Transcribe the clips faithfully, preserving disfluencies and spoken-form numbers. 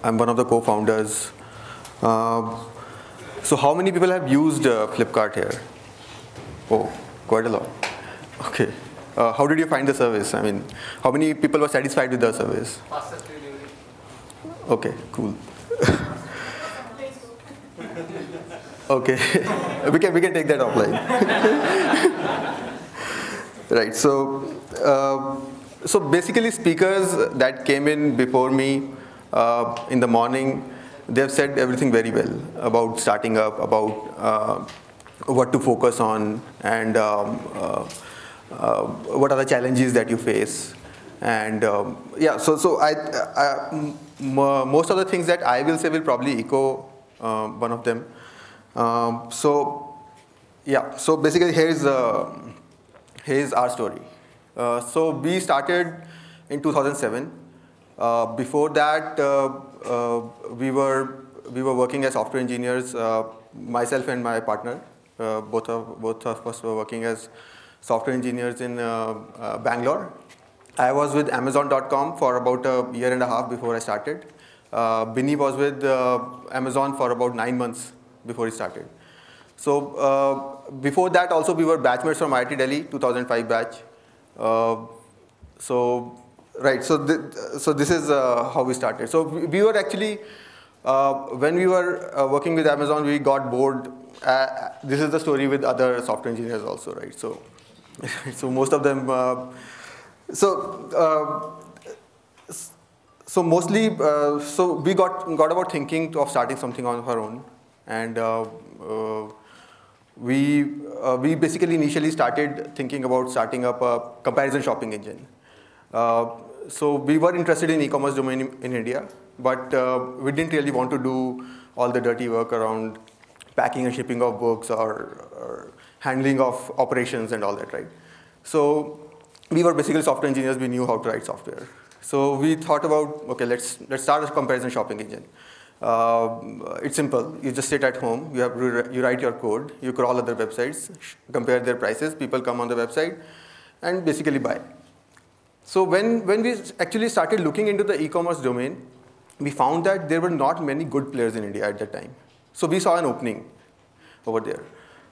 I'm one of the co-founders. Uh, so how many people have used uh, Flipkart here? Oh, quite a lot. Okay. Uh, how did you find the service? I mean, how many people were satisfied with the service? Fastest delivery. Okay, cool. Okay, we can we can take that offline. Right. So, uh, so basically, speakers that came in before me uh, in the morning, they have said everything very well about starting up, about uh, what to focus on, and um, uh, uh, what are the challenges that you face. And um, yeah, so so I, I m most of the things that I will say will probably echo uh, one of them. Um, so yeah, so basically here's uh, here's our story. Uh, so we started in two thousand seven. Uh, before that, uh, uh, we were we were working as software engineers. Uh, myself and my partner, uh, both of both of us were working as software engineers in uh, uh, Bangalore. I was with Amazon dot com for about a year and a half before I started. Uh, Binny was with uh, Amazon for about nine months before he started. So uh, before that also we were batchmates from I I T Delhi, two thousand five batch. Uh, so right, so th so this is uh, how we started. So we, we were actually uh, when we were uh, working with Amazon, we got bored. Uh, this is the story with other software engineers also, right? So so most of them. Uh, So, uh, so mostly, uh, so we got got about thinking of starting something on our own, and uh, uh, we uh, we basically initially started thinking about starting up a comparison shopping engine. Uh, so we were interested in e-commerce domain in, in India, but uh, we didn't really want to do all the dirty work around packing and shipping of books or, or handling of operations and all that, right? So we were basically software engineers. We knew how to write software. So we thought about, okay, let's let's start a comparison shopping engine. Uh, it's simple. You just sit at home. You have you write your code. You crawl other websites, compare their prices. People come on the website and basically buy. So when when we actually started looking into the e-commerce domain, we found that there were not many good players in India at that time. So we saw an opening over there.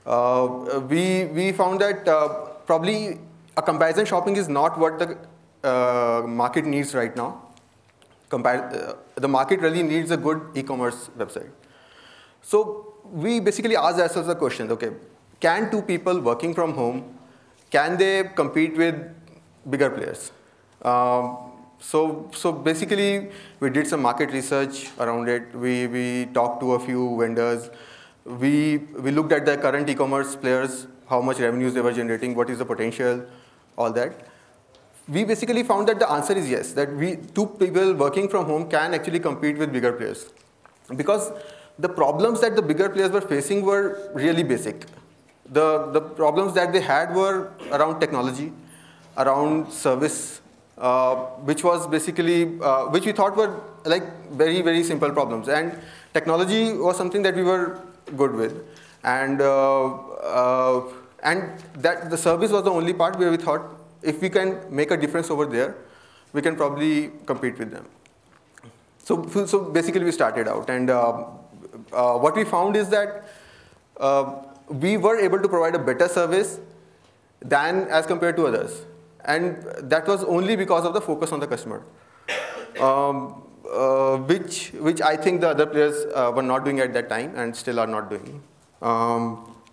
Uh, we we found that uh, probably a comparison shopping is not what the uh, market needs right now. Compar uh, the market really needs a good e-commerce website. So we basically asked ourselves the question, okay, can two people working from home, can they compete with bigger players? Um, so, so basically we did some market research around it. We, we talked to a few vendors. We, we looked at the current e-commerce players, how much revenues they were generating, what is the potential, all that. We basically found that the answer is yes, that we two people working from home can actually compete with bigger players. Because the problems that the bigger players were facing were really basic. The, the problems that they had were around technology, around service, uh, which was basically, uh, which we thought were like very, very simple problems. And technology was something that we were good with. And uh, uh, And that the service was the only part where we thought if we can make a difference over there, we can probably compete with them. So, so basically we started out, and uh, uh, what we found is that uh, we were able to provide a better service than as compared to others, and that was only because of the focus on the customer, um, uh, which which I think the other players uh, were not doing at that time and still are not doing. Um,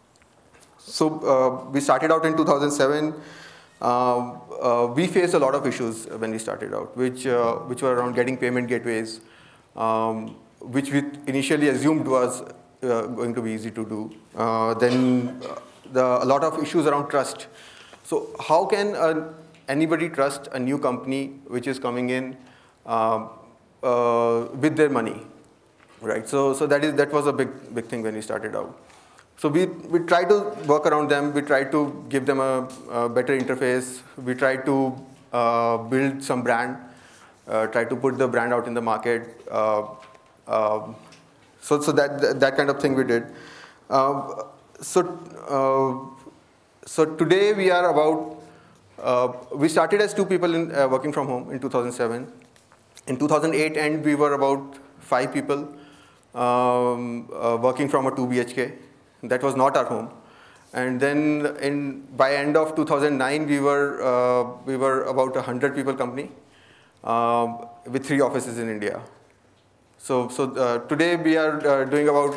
So uh, we started out in two thousand seven. Uh, uh, we faced a lot of issues when we started out, which uh, which were around getting payment gateways, um, which we initially assumed was uh, going to be easy to do. Uh, then uh, the, a lot of issues around trust. So how can uh, anybody trust a new company which is coming in uh, uh, with their money, right? So so that is that was a big big thing when we started out. So we, we try to work around them. We try to give them a, a better interface. We try to uh, build some brand, uh, try to put the brand out in the market. Uh, uh, so so that, that kind of thing we did. Uh, so, uh, so today we are about, uh, we started as two people in, uh, working from home in two thousand seven. In two thousand eight end, we were about five people um, uh, working from a two B H K. That was not our home. And then in, by end of two thousand nine, we were, uh, we were about a one hundred people company uh, with three offices in India. So, so uh, today we are uh, doing about,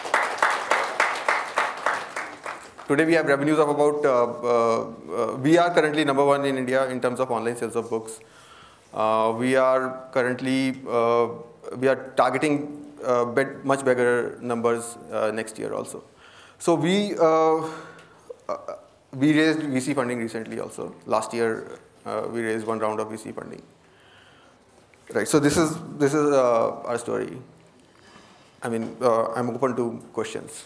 today we have revenues of about, uh, uh, uh, we are currently number one in India in terms of online sales of books. Uh, we are currently, uh, we are targeting uh, bet much bigger numbers uh, next year also. So we, uh, uh, we raised V C funding recently also. Last year, uh, we raised one round of V C funding. Right, so this is, this is uh, our story. I mean, uh, I'm open to questions.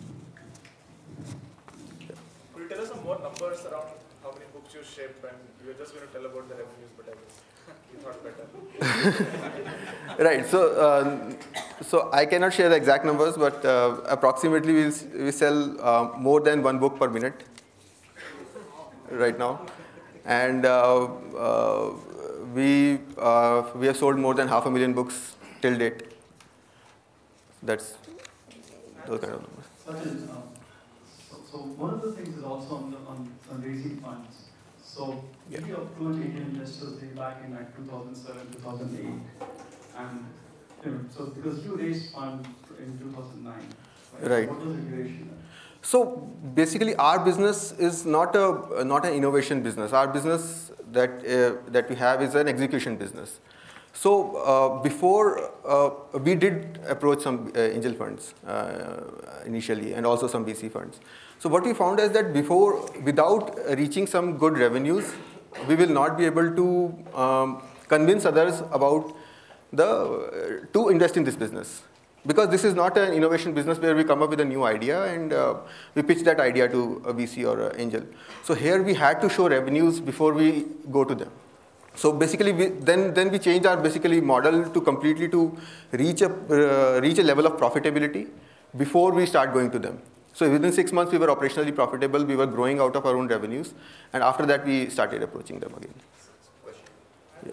Could you tell us some more numbers around how many books you ship, and you were just going to tell about the revenues, but I was, we thought better. Right, so, uh, so I cannot share the exact numbers, but uh, approximately we, we sell uh, more than one book per minute right now. And uh, uh, we, uh, we have sold more than half a million books till date. That's those kind of numbers. Sachin, um, so, so one of the things is also on, the, on, on raising funds. So yeah. You approached Indian investors back in like two thousand seven, two thousand eight, and you know, so because you raised funds in two thousand nine, right? Right. So what was the duration? So basically, our business is not a not an innovation business. Our business that uh, that we have is an execution business. So uh, before uh, we did approach some uh, angel funds uh, initially, and also some V C funds. So what we found is that before, without reaching some good revenues, we will not be able to um, convince others about the uh, to invest in this business. Because this is not an innovation business where we come up with a new idea and uh, we pitch that idea to a V C or an angel. So here we had to show revenues before we go to them. So basically, we, then then we changed our basically model to completely to reach a uh, reach a level of profitability before we start going to them. So within six months we were operationally profitable. We were growing out of our own revenues, and after that we started approaching them again. Yeah.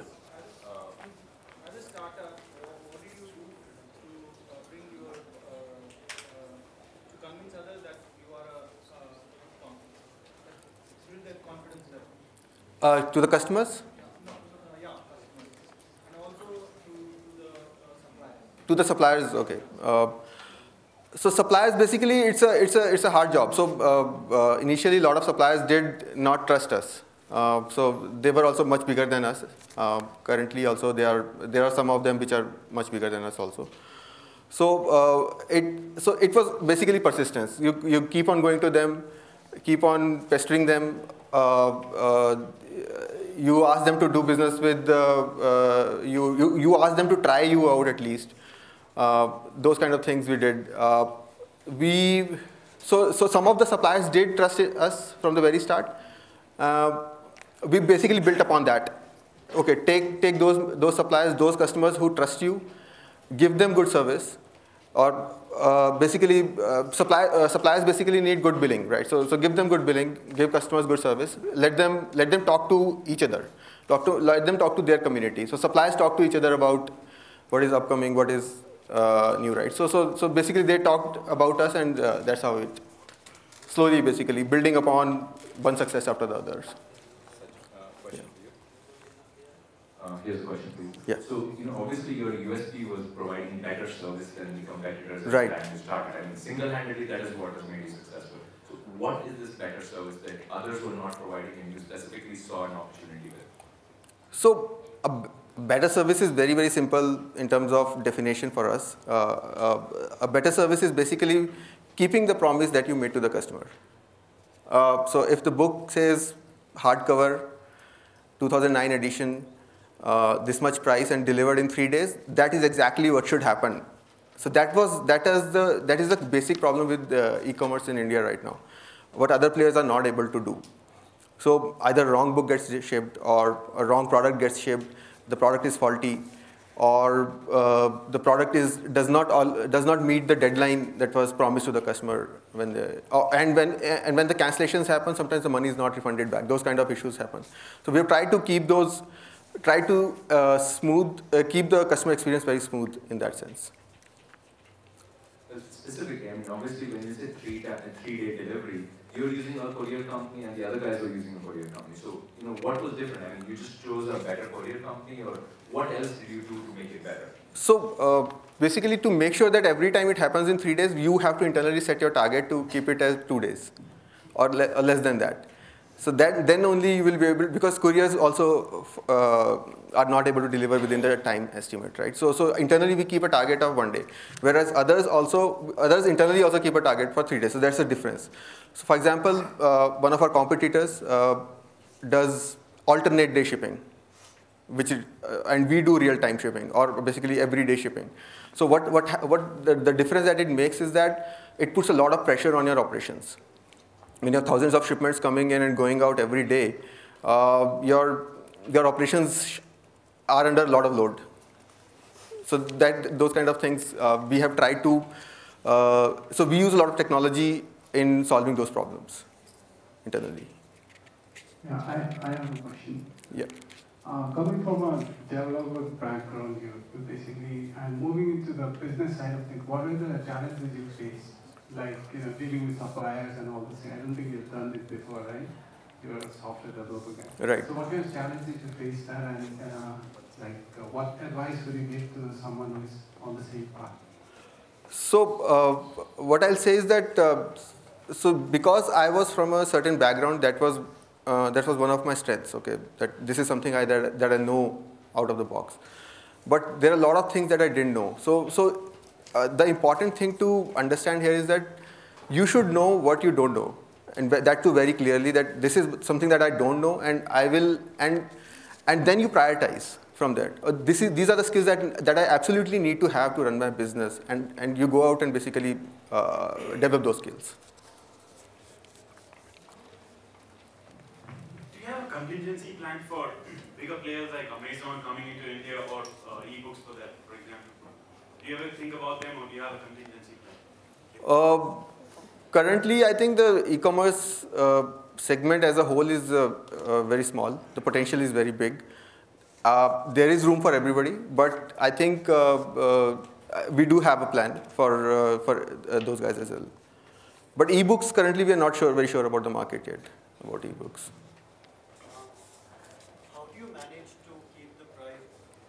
Uh, to the customers? No, uh, yeah, customers. And also to, to the uh, suppliers. To the suppliers, okay. Uh, so suppliers, basically, it's a, it's a, it's a hard job. So uh, uh, initially, a lot of suppliers did not trust us. Uh, so they were also much bigger than us. Uh, currently, also, they are, there are some of them which are much bigger than us also. So uh, it, so it was basically persistence. You, you keep on going to them, keep on pestering them. Uh, uh, you ask them to do business with, uh, uh, you, you, you ask them to try you out at least. Uh, those kind of things we did. Uh, we, so, so some of the suppliers did trust us from the very start. Uh, we basically built upon that. Okay, take, take those, those suppliers, those customers who trust you, give them good service, or uh, basically uh, supply, uh, suppliers basically need good billing, right? So, so give them good billing, give customers good service, let them, let them talk to each other, talk to, let them talk to their community. So suppliers talk to each other about what is upcoming, what is uh, new, right? So, so, so basically they talked about us, and uh, that's how it, slowly basically building upon one success after the others. Uh, here's a question for you. Yeah. So, you know, obviously your U S P was providing better service than the competitors at right. the time you started. I mean, single-handedly, that is what has made you successful. So, what is this better service that others were not providing and you specifically saw an opportunity with? So, a better service is very, very simple in terms of definition for us. Uh, uh, a better service is basically keeping the promise that you made to the customer. Uh, so, if the book says hardcover, two thousand nine edition, Uh, this much price and delivered in three days, that is exactly what should happen. So that was that is the that is the basic problem with uh, e-commerce in India right now. What other players are not able to do. So either wrong book gets shipped, or a wrong product gets shipped. The product is faulty, or uh, the product is does not all does not meet the deadline that was promised to the customer when the oh, and when and when the cancellations happen, sometimes the money is not refunded back. Those kind of issues happen. So we have tried to keep those try to uh, smooth, uh, keep the customer experience very smooth in that sense. Specifically, I mean, obviously, when you say three ta- three-day delivery, you're using a courier company and the other guys were using a courier company. So, you know, what was different? I mean, you just chose a better courier company, or what else did you do to make it better? So, uh, basically, to make sure that every time it happens in three days, you have to internally set your target to keep it as two days, or, le or less than that. So that then only you will be able, because couriers also uh, are not able to deliver within the time estimate, right? So, so internally we keep a target of one day, whereas others also, others internally also keep a target for three days. So that's the difference. So for example, uh, one of our competitors uh, does alternate day shipping, which is, uh, and we do real-time shipping, or basically everyday shipping. So what, what, what the, the difference that it makes is that it puts a lot of pressure on your operations. When you have thousands of shipments coming in and going out every day, uh, your, your operations are under a lot of load. So that, those kind of things, uh, we have tried to, uh, so we use a lot of technology in solving those problems internally. Yeah, I, I have a question. Yeah. Uh, coming from a developer background here, you basically, and moving into the business side of things, what are the challenges you face? Like, you know, dealing with suppliers and all this thing. I don't think you've done this before, right? You're a software developer guy. Right. So what kind of challenges you face there, and uh, like, uh, what advice would you give to someone who is on the same path? So uh, what I'll say is that, uh, so because I was from a certain background, that was uh, that was one of my strengths. Okay, that this is something I that, that I know out of the box. But there are a lot of things that I didn't know. So so. Uh, the important thing to understand here is that you should know what you don't know, and that too very clearly, that this is something that I don't know, and I will, and and then you prioritize from that. Uh, this is these are the skills that that I absolutely need to have to run my business, and and you go out and basically uh, develop those skills. Do you have a contingency plan for bigger players like Amazon coming into India, or uh, ebooks for that, for example? Do you ever think about them, or do you have a contingency plan? Uh, currently, I think the e-commerce uh, segment as a whole is uh, uh, very small. The potential is very big. Uh, there is room for everybody, but I think uh, uh, we do have a plan for uh, for uh, those guys as well. But ebooks currently we are not sure, very sure about the market yet, about ebooks. How do you manage to keep the price?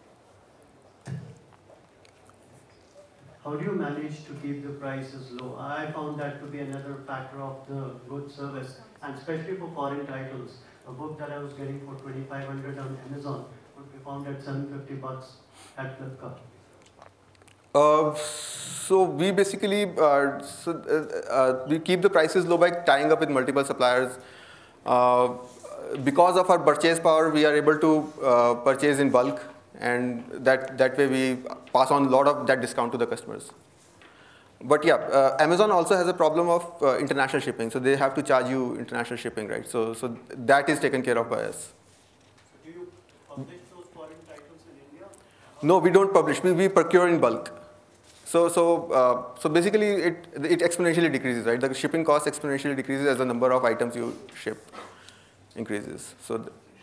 How do you manage to keep the prices low? I found that to be another factor of the good service, and especially for foreign titles. A book that I was getting for twenty-five hundred on Amazon would be found at seven hundred fifty bucks at Flipkart. Uh, so we basically uh, so, uh, uh, we keep the prices low by tying up with multiple suppliers. Uh, because of our purchase power, we are able to uh, purchase in bulk, and that that way we pass on a lot of that discount to the customers. But yeah, uh, Amazon also has a problem of uh, international shipping, so they have to charge you international shipping, right? So so that is taken care of by us. So do you publish those foreign titles in India? No, we don't publish. We we procure in bulk. So so uh, so basically, it it exponentially decreases, right? The shipping cost exponentially decreases as the number of items you ship increases. So.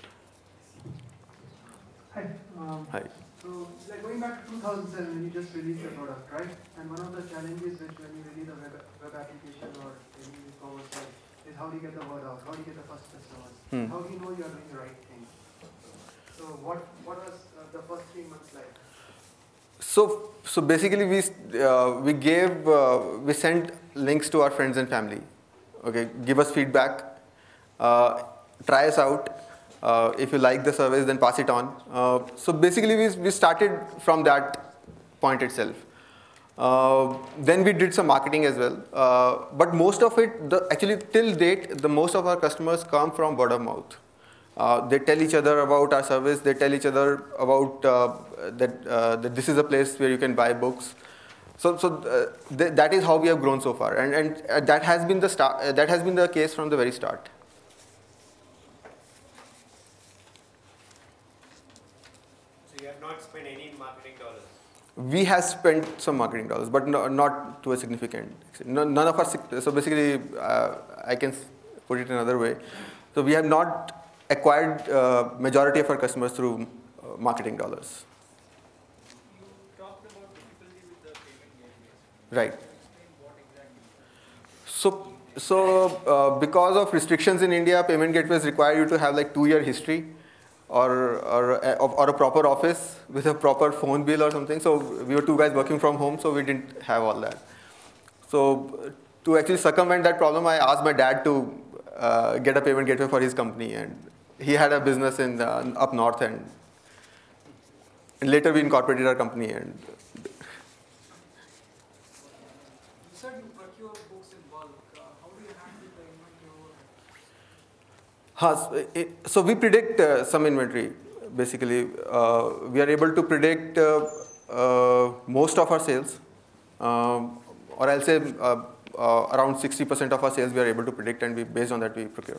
Hi. Um, Hi. So, like going back to two thousand seven, when you just released the product, right? And one of the challenges which when you release a web, web application or any e-commerce site is how do you get the word out? How do you get the first customers? Hmm. How do you know you are doing the right thing? So, what what was uh, the first three months like? So so basically, we uh, we gave uh, we sent links to our friends and family. Okay, give us feedback, uh, try us out. Uh, if you like the service, then pass it on. Uh, so basically, we, we started from that point itself. Uh, then we did some marketing as well. Uh, but most of it, the, actually till date, the most of our customers come from word of mouth. Uh, they tell each other about our service. They tell each other about uh, that, uh, that this is a place where you can buy books. So, so uh, th that is how we have grown so far, and and uh, that has been the start. Uh, that has been the case from the very start. Not spend any marketing dollars. We have spent some marketing dollars, but no, not to a significant extent. No, none of us. So basically, uh, I can put it another way. So we have not acquired uh, majority of our customers through marketing dollars. You talked about difficulty with the payment gateways. Right. Can you explain what exactly? So, so uh, because of restrictions in India, payment gateways require you to have like two-year history, or or a, or a proper office with a proper phone bill or something. So we were two guys working from home, so we didn't have all that. So to actually circumvent that problem, I asked my dad to uh, get a payment gateway for his company, and he had a business in uh, up north, and, and later we incorporated our company. And You said you procure books in bulk. Uh, how do you handle the inventory overhead? Huh, so, it, so we predict uh, some inventory. Basically, uh, we are able to predict uh, uh, most of our sales, um, or I'll say uh, uh, around sixty percent of our sales we are able to predict, and we, based on that we procure.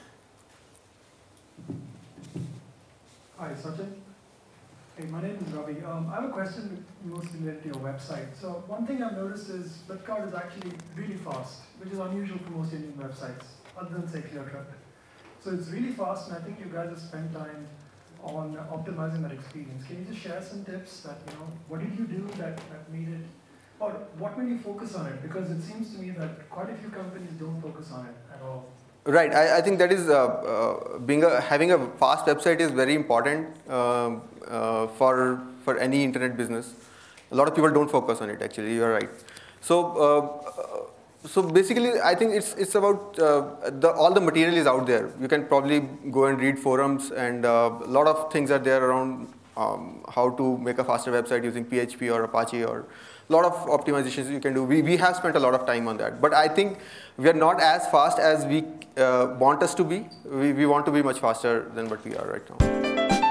Hi, Sachin. Hey, my name is Ravi. Um, I have a question mostly related to your website. So one thing I've noticed is Flipkart is actually really fast, which is unusual for most Indian websites, other than say ClearTrip. So it's really fast, and I think you guys have spent time on optimizing that experience. Can you just share some tips that, you know, what did you do that, that made it, or what made you focus on it? Because it seems to me that quite a few companies don't focus on it at all. Right, I, I think that is, uh, uh, being a, having a fast website is very important uh, uh, for, for any internet business. A lot of people don't focus on it, actually, you're right. So, uh, so basically, I think it's, it's about, uh, the, all the material is out there. You can probably go and read forums, and uh, a lot of things are there around um, how to make a faster website using P H P or Apache, or a lot of optimizations you can do. We, we have spent a lot of time on that. But I think we are not as fast as we uh, want us to be. We, we want to be much faster than what we are right now.